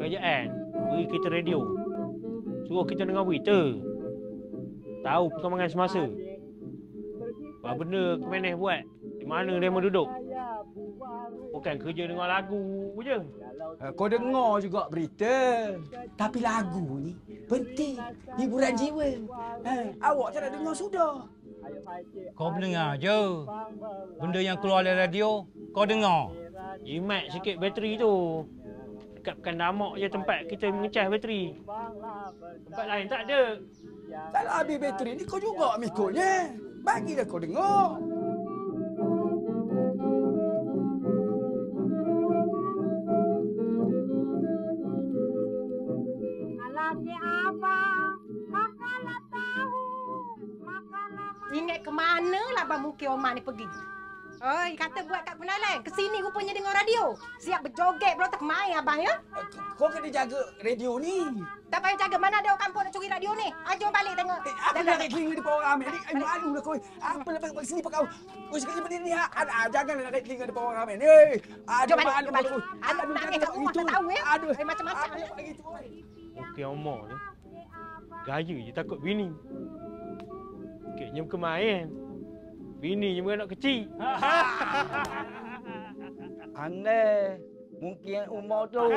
kerajaan beri kita radio. Suruh kita dengar berita. Tahu perkembangan semasa. Apa benda Kemeneh buat? Di mana demo duduk? Bukan kerja dengar lagu je. Kau dengar juga berita. Tapi lagu ni penting. Hiburan jiwa. Awak tak nak dengar sudah. Kau mendengar je. Benda yang keluar dari radio, kau dengar. Jimat sikit bateri tu. Dekat Pekan Damak je tempat kita mengecas bateri. Tempat lain tak ada. Kalau habis bateri ni kau juga mikirnya. Bagilah kau dengar. Ingat ke mana lah Abang Mungkin Omar ni pergi? Oi, kata buat kat Penalan. Kesini rupanya dengar radio. Siap berjoget pula tak main abang ya? Kau kena jaga radio ni. Tak payah jaga. Mana ada orang kampung nak curi radio ni? Jom balik tengok. Apa nak naik telinga depan orang ramai ni? Malu lah kau. Apa lepas kat sini kau? Kau cakap benda ni. Jangan nak naik telinga depan orang ramai ni. Jom balik. Anak nak kat rumah tak tahu ya? Aduh. Macam-macam. Okey Omar ni. Gaya je takut bini. Kayaknya bukan main. Bini je anak kecil. Aneh. Mungkin umur tu.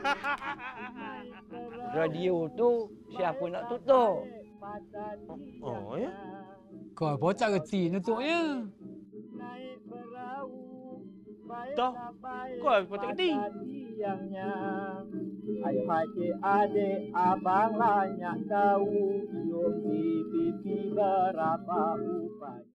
Radio tu siapa nak tutup? Oh ya? Kau pun tak kerti nutupnya. Dah. Kau pun tak kerti. Ayo pakcik adik abang banyak tahu. Cium di pipi berapa upaya.